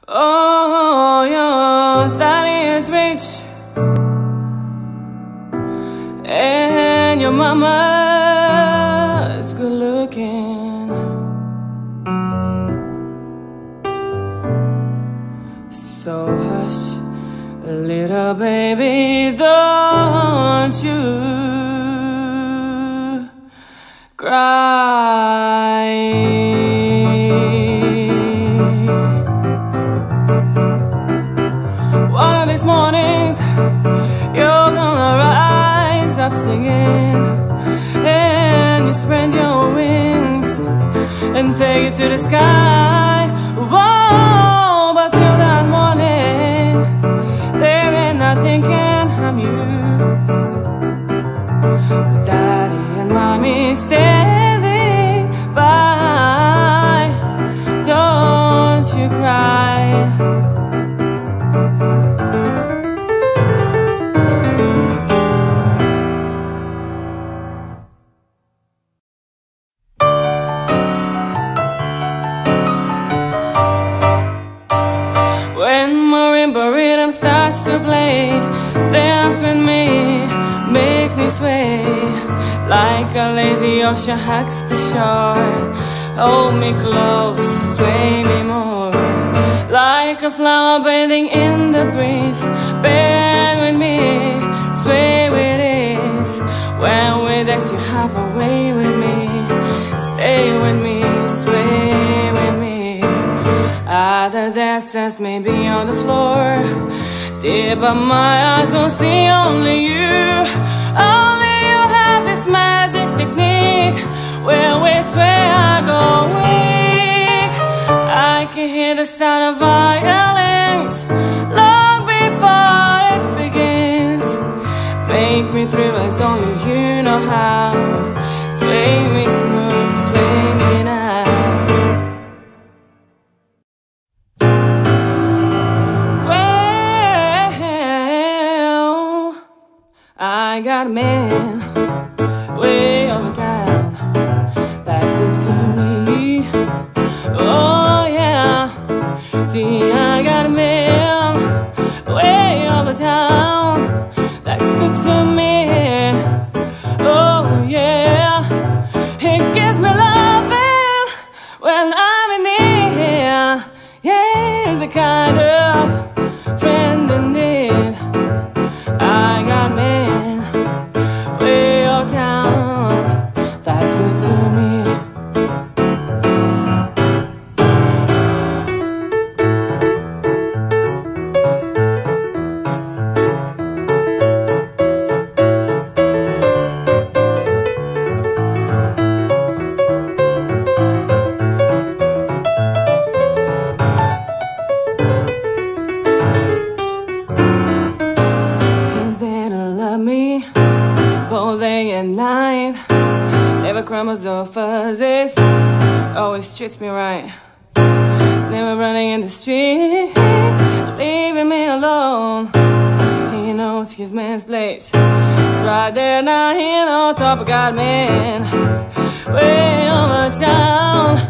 Oh, your daddy is rich and your mama's good looking. So hush, little baby, don't you cry. One of these mornings you're gonna rise up singing, and you spread your wings and take it to the sky. Whoa, but till that morning there ain't nothing can harm you. With daddy and mommy standing by, don't you cry. When marimba rhythm starts to play, dance with me, make me sway. Like a lazy ocean hugs the shore, hold me close, sway me more. Like a flower bathing in the breeze, bend with me, sway with ease. When we dance you have a way with me, stay with me, sway with me. Other dancers may be on the floor, dear, but my eyes will see only you. Only you have this magic technique where we sway I go weak. I can hear the sound of violins long before it begins. Make me thrill as only you know how. Sway me smooth, sway me now. I got a man way over town that's good to me. Oh yeah, see I got a man way over town that's good to me. Oh yeah, he gives me loving when I'm in need. Yeah, he's the kind of friend in need. I got a man way over town that's good to me. He's there to love me both day and night, never crumbles no fuzzes, always treats me right. Never running in the streets, leaving me alone. He knows his man's place, it's right there now, he on top. I got a man way over town